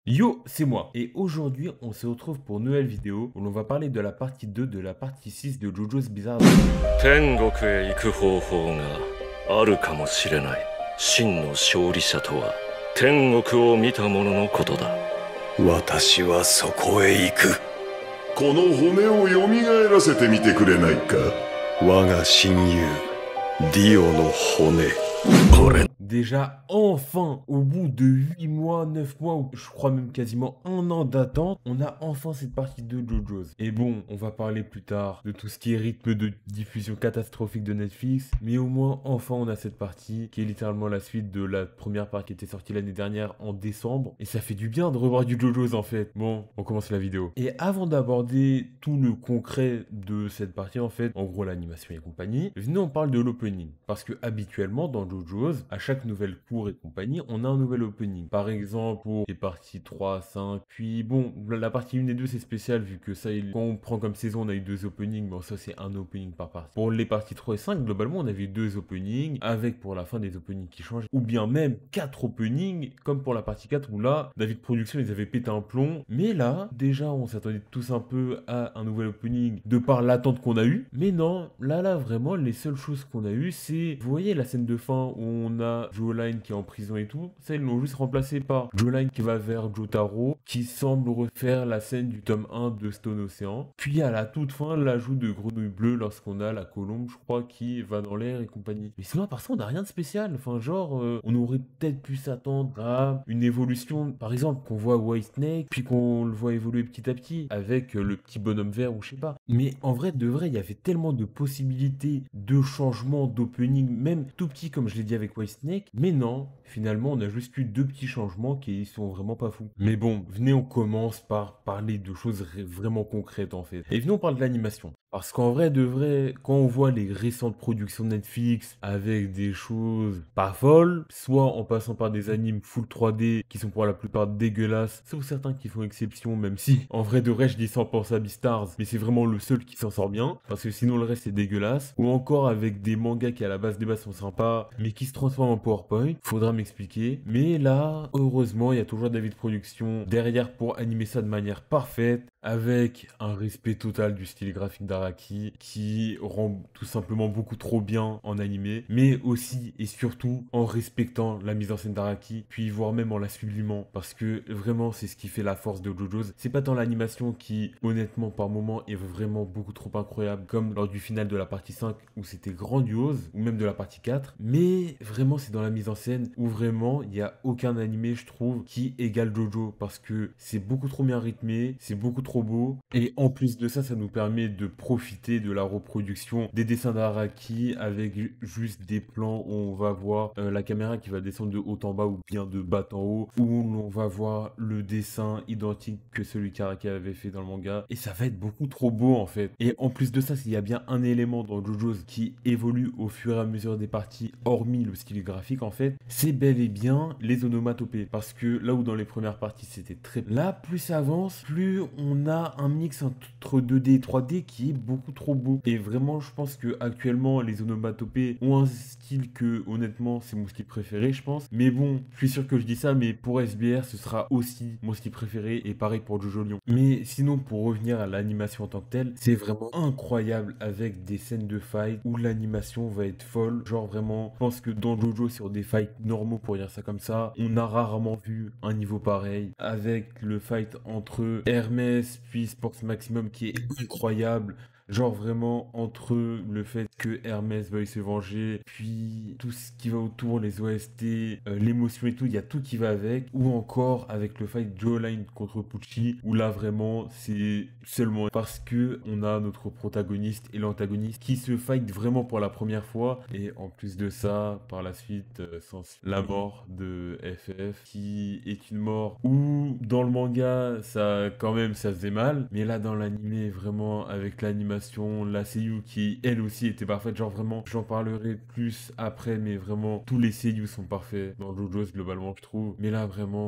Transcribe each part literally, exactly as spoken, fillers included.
Yo, c'est moi. Et aujourd'hui, on se retrouve pour une nouvelle vidéo où l'on va parler de la partie deux de la partie six de JoJo's Bizarre Adventure. 天国へ行く方法があるかもしれない。真の勝利者とは天国を見た者のことだ。 私はそこへ行く。この骨をよみがえらせてみてくれないか。我が親友ディオの骨。これ Déjà, enfin, au bout de huit mois, neuf mois, ou je crois même quasiment un an d'attente, on a enfin cette partie de JoJo's. Et bon, on va parler plus tard de tout ce qui est rythme de diffusion catastrophique de Netflix, mais au moins, enfin, on a cette partie qui est littéralement la suite de la première part qui était sortie l'année dernière en décembre. Et ça fait du bien de revoir du JoJo's en fait. Bon, on commence la vidéo. Et avant d'aborder tout le concret de cette partie, en fait, en gros l'animation et compagnie, venez on parle de l'opening. Parce que habituellement, dans JoJo's, à chaque nouvelle cour et compagnie, on a un nouvel opening. Par exemple, pour les parties trois, cinq, puis bon, la partie un et deux c'est spécial vu que ça, il... quand on prend comme saison, on a eu deux openings, bon ça c'est un opening par partie. Pour les parties trois et cinq, globalement, on avait deux openings, avec pour la fin des openings qui changent, ou bien même quatre openings, comme pour la partie quatre où là, David Production, ils avaient pété un plomb, mais là, déjà, on s'attendait tous un peu à un nouvel opening de par l'attente qu'on a eue, mais non, là, là, vraiment, les seules choses qu'on a eues, c'est, vous voyez la scène de fin où on a Joe Line qui est en prison et tout, ça ils l'ont juste remplacé par Joe Line qui va vers Jotaro, qui semble refaire la scène du tome un de Stone Ocean. Puis à la toute fin, l'ajout de Grenouille Bleue lorsqu'on a la colombe, je crois, qui va dans l'air et compagnie. Mais sinon, à part ça, on n'a rien de spécial. Enfin, genre, euh, on aurait peut-être pu s'attendre à une évolution, par exemple, qu'on voit White Snake, puis qu'on le voit évoluer petit à petit avec euh, le petit bonhomme vert ou je sais pas. Mais en vrai, de vrai, il y avait tellement de possibilités de changements d'opening, même tout petit comme je l'ai dit avec White Snake. Mais non, finalement, on a juste eu deux petits changements qui sont vraiment pas fous. Mais bon, venez, on commence par parler de choses vraiment concrètes en fait. Et venez, on parle de l'animation. Parce qu'en vrai, de vrai, quand on voit les récentes productions de Netflix avec des choses pas folles, soit en passant par des animes full trois D qui sont pour la plupart dégueulasses, sauf certains qui font exception, même si en vrai de vrai je dis sans penser à Beastars, mais c'est vraiment le seul qui s'en sort bien, parce que sinon le reste c'est dégueulasse, ou encore avec des mangas qui à la base des bases sont sympas, mais qui se transforment en PowerPoint, faudra m'expliquer. Mais là, heureusement, il y a toujours David Production derrière pour animer ça de manière parfaite, avec un respect total du style graphique d'Araki, qui rend tout simplement beaucoup trop bien en animé, mais aussi et surtout en respectant la mise en scène d'Araki, puis voire même en la sublimant, parce que vraiment c'est ce qui fait la force de JoJo's. C'est pas tant l'animation qui, honnêtement, par moments est vraiment beaucoup trop incroyable, comme lors du final de la partie cinq où c'était grandiose, ou même de la partie quatre, mais vraiment c'est dans la mise en scène où vraiment il n'y a aucun animé, je trouve, qui égale JoJo, parce que c'est beaucoup trop bien rythmé, c'est beaucoup trop beau, et en plus de ça, ça nous permet de profiter de la reproduction des dessins d'Araki avec juste des plans où on va voir euh, la caméra qui va descendre de haut en bas ou bien de bas en haut, où l'on va voir le dessin identique que celui qu'Araki avait fait dans le manga, et ça va être beaucoup trop beau en fait. Et en plus de ça, s'il y a bien un élément dans JoJo's qui évolue au fur et à mesure des parties, hormis le style graphique en fait, c'est bel et bien les onomatopées, parce que là où dans les premières parties c'était très... Là, plus ça avance, plus on a un mix entre deux D et trois D qui est beaucoup trop beau. Et vraiment, je pense que actuellement les onomatopées ont un style que, honnêtement, c'est mon style préféré, je pense. Mais bon, je suis sûr que je dis ça, mais pour S B R, ce sera aussi mon style préféré, et pareil pour Jojo Lion. Mais sinon, pour revenir à l'animation en tant que telle, c'est vraiment incroyable avec des scènes de fight où l'animation va être folle. Genre vraiment, je pense que dans Jojo, sur des fights normaux, pour dire ça comme ça, on a rarement vu un niveau pareil. Avec le fight entre Hermès puis Sports Maximum qui est incroyable. Genre vraiment entre le fait que Hermès veuille se venger, puis tout ce qui va autour, les O S T, euh, l'émotion et tout, il y a tout qui va avec. Ou encore avec le fight Joe Line contre Pucci, où là vraiment c'est seulement parce que on a notre protagoniste et l'antagoniste qui se fight vraiment pour la première fois. Et en plus de ça, par la suite, euh, sans la mort de F F, qui est une mort où dans le manga ça quand même ça faisait mal, mais là dans l'animé vraiment avec l'animation, la seiyuu qui elle aussi était parfaite, genre vraiment j'en parlerai plus après, mais vraiment tous les seiyuu sont parfaits dans JoJo's globalement je trouve, mais là vraiment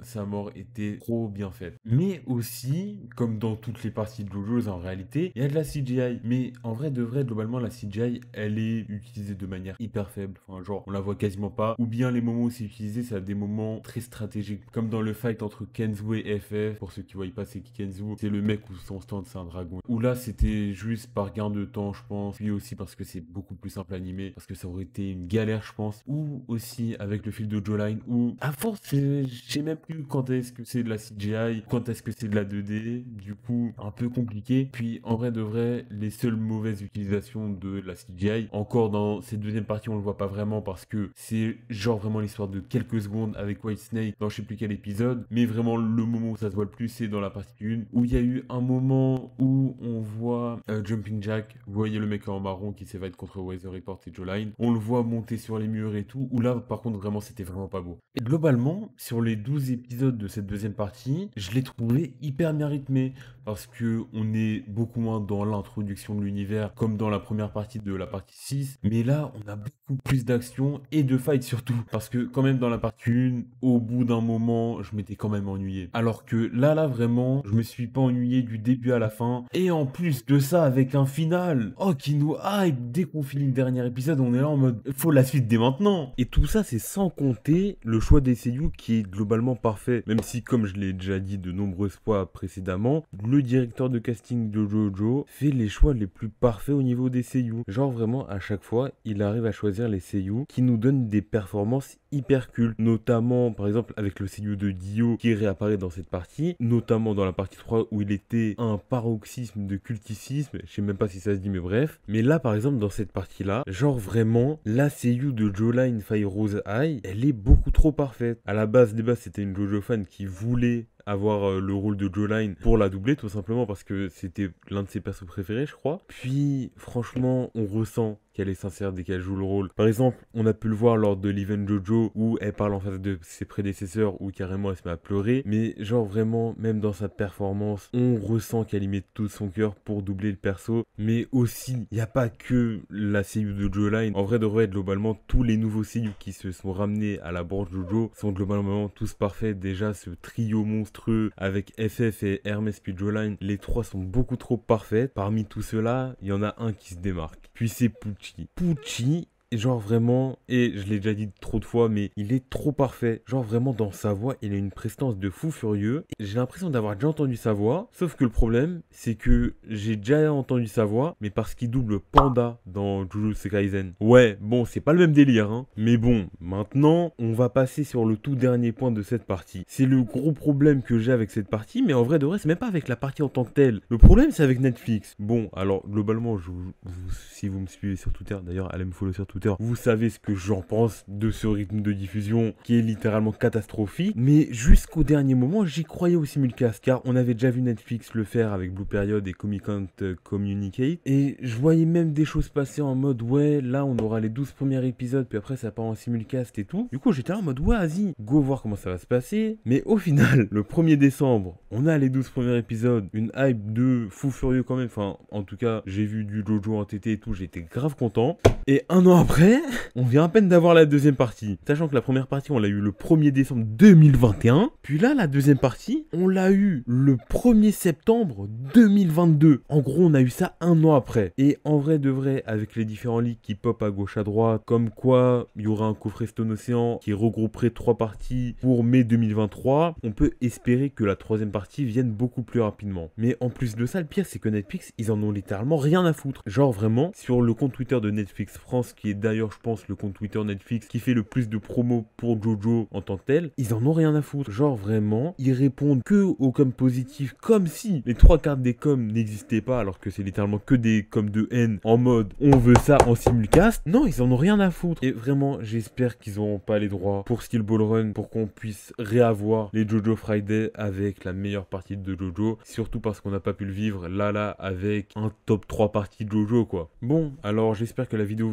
sa mort était trop bien faite. Mais aussi, comme dans toutes les parties de JoJo's en réalité, il y a de la C G I. Mais en vrai de vrai, globalement, la C G I, elle est utilisée de manière hyper faible. Enfin, genre, on la voit quasiment pas. Ou bien les moments où c'est utilisé, c'est à des moments très stratégiques. Comme dans le fight entre Kenzo et F F. Pour ceux qui voient pas, c'est qui Kenzo? C'est le mec où son stand, c'est un dragon. Où là, c'était juste par gain de temps, je pense. Puis aussi parce que c'est beaucoup plus simple à animer. Parce que ça aurait été une galère, je pense. Ou aussi avec le fil de Jolene. Où, à force, je sais même plus quand est-ce que c'est de la C G I, quand est-ce que c'est de la deux D. Du coup, un peu compliqué. Puis, en vrai de vrai, les seules mauvaises utilisations de la C G I, encore dans cette deuxième partie, on le voit pas vraiment parce que c'est genre vraiment l'histoire de quelques secondes avec White Snake dans je sais plus quel épisode. Mais vraiment, le moment où ça se voit le plus, c'est dans la partie un, où il y a eu un moment où on voit euh, Jumping Jack, vous voyez le mec en marron qui s'évade contre Weather Report et Jolene. On le voit monter sur les murs et tout, où là, par contre, vraiment, c'était vraiment pas beau. Et globalement, sur les douze épisodes de cette deuxième partie, je l'ai trouvé hyper bien rythmé parce que on est beaucoup moins dans l'introduction de l'univers comme dans la première partie de la partie six, mais là on a beaucoup plus d'action et de fight surtout, parce que quand même dans la partie un, au bout d'un moment je m'étais quand même ennuyé, alors que là là vraiment je me suis pas ennuyé du début à la fin, et en plus de ça avec un final oh qui nous hype. Dès qu'on finit le dernier épisode on est là en mode faut la suite dès maintenant, et tout ça c'est sans compter le choix des seiyuu qui est globalement parfait, même si comme je l'ai déjà dit de nombreuses fois précédemment, le directeur de casting de JoJo fait les choix les plus parfaits au niveau des seiyuu. Genre vraiment à chaque fois il arrive à choisir les seiyuu qui nous donnent des performances hyper cultes, notamment par exemple avec le seiyuu de Dio qui réapparaît dans cette partie, notamment dans la partie trois où il était un paroxysme de culticisme, je sais même pas si ça se dit mais bref, mais là par exemple dans cette partie là, genre vraiment la seiyuu de Jolene Fire Rose Eye, elle est beaucoup trop parfaite. À la base des bases c'était une JoJo fan qui voulait avoir euh, le rôle de Jolene pour la doubler tout simplement parce que c'était l'un de ses persos préférés je crois. Puis franchement on ressent qu'elle est sincère dès qu'elle joue le rôle. Par exemple, on a pu le voir lors de l'event JoJo où elle parle en face de ses prédécesseurs où carrément elle se met à pleurer. Mais genre vraiment, même dans sa performance, on ressent qu'elle y met tout son cœur pour doubler le perso. Mais aussi, il n'y a pas que la seiyuu de Jolene. En vrai de vrai, globalement, tous les nouveaux seiyuu qui se sont ramenés à la branche JoJo sont globalement tous parfaits. Déjà, ce trio monstrueux avec F F et Hermès puis Jolene, les trois sont beaucoup trop parfaits. Parmi tout cela, il y en a un qui se démarque. Puis c'est Pucci. Pucci, genre vraiment, et je l'ai déjà dit trop de fois, mais il est trop parfait. Genre vraiment dans sa voix, il a une prestance de fou furieux. J'ai l'impression d'avoir déjà entendu sa voix, sauf que le problème, c'est que j'ai déjà entendu sa voix, mais parce qu'il double Panda dans Jujutsu Kaisen. Ouais, bon, c'est pas le même délire, hein. Mais bon, maintenant, on va passer sur le tout dernier point de cette partie. C'est le gros problème que j'ai avec cette partie, mais en vrai de vrai, c'est même pas avec la partie en tant que telle. Le problème, c'est avec Netflix. Bon, alors, globalement, je, vous, si vous me suivez sur Twitter, d'ailleurs, allez me follow sur Twitter, vous savez ce que j'en pense de ce rythme de diffusion qui est littéralement catastrophique. Mais jusqu'au dernier moment, j'y croyais au simulcast, car on avait déjà vu Netflix le faire avec Blue Period et Comic Con Communicate. Et je voyais même des choses passer en mode, ouais, là, on aura les douze premiers épisodes, puis après, ça part en simulcast et tout. Du coup, j'étais là en mode, ouais, vas-y, go voir comment ça va se passer. Mais au final, le premier décembre, on a les douze premiers épisodes, une hype de fou furieux quand même. Enfin, en tout cas, j'ai vu du JoJo en T T et tout, j'étais grave content. Et un an après, Après, on vient à peine d'avoir la deuxième partie. Sachant que la première partie, on l'a eu le premier décembre deux mille vingt et un. Puis là, la deuxième partie, on l'a eu le premier septembre deux mille vingt-deux. En gros, on a eu ça un an après. Et en vrai de vrai, avec les différents leaks qui pop à gauche à droite, comme quoi il y aura un coffret Stone Ocean qui regrouperait trois parties pour mai deux mille vingt-trois, on peut espérer que la troisième partie vienne beaucoup plus rapidement. Mais en plus de ça, le pire, c'est que Netflix, ils en ont littéralement rien à foutre. Genre vraiment, sur le compte Twitter de Netflix France, qui est d'ailleurs, je pense, le compte Twitter Netflix qui fait le plus de promos pour JoJo en tant que tel, ils en ont rien à foutre. Genre vraiment, ils répondent que aux coms positifs, comme si les trois quarts des coms n'existaient pas, alors que c'est littéralement que des coms de haine en mode on veut ça en simulcast. Non, ils en ont rien à foutre. Et vraiment, j'espère qu'ils n'auront pas les droits pour Steel Ball Run, pour qu'on puisse réavoir les JoJo Friday avec la meilleure partie de JoJo. Surtout parce qu'on n'a pas pu le vivre là là avec un top trois parties de JoJo quoi. Bon, alors j'espère que la vidéo vous a plu.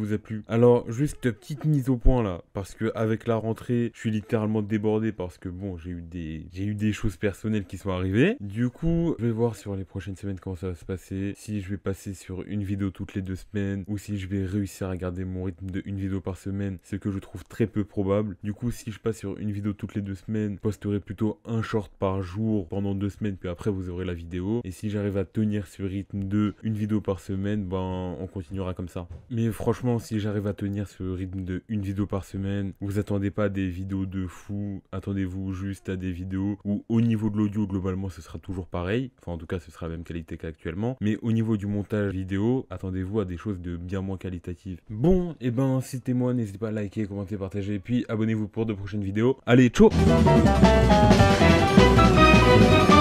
Alors, juste petite mise au point là, parce que avec la rentrée, je suis littéralement débordé parce que bon, j'ai eu des j'ai eu des choses personnelles qui sont arrivées. Du coup, je vais voir sur les prochaines semaines comment ça va se passer, si je vais passer sur une vidéo toutes les deux semaines ou si je vais réussir à garder mon rythme de une vidéo par semaine, ce que je trouve très peu probable. Du coup, si je passe sur une vidéo toutes les deux semaines, je posterai plutôt un short par jour pendant deux semaines, puis après vous aurez la vidéo. Et si j'arrive à tenir ce rythme de une vidéo par semaine, ben on continuera comme ça. Mais franchement, si j'arrive à tenir ce rythme de une vidéo par semaine, vous attendez pas à des vidéos de fou, attendez-vous juste à des vidéos où au niveau de l'audio, globalement, ce sera toujours pareil. Enfin, en tout cas, ce sera la même qualité qu'actuellement. Mais au niveau du montage vidéo, attendez-vous à des choses de bien moins qualitatives. Bon, et ben c'était moi, n'hésitez pas à liker, commenter, partager, et puis abonnez-vous pour de prochaines vidéos. Allez, ciao!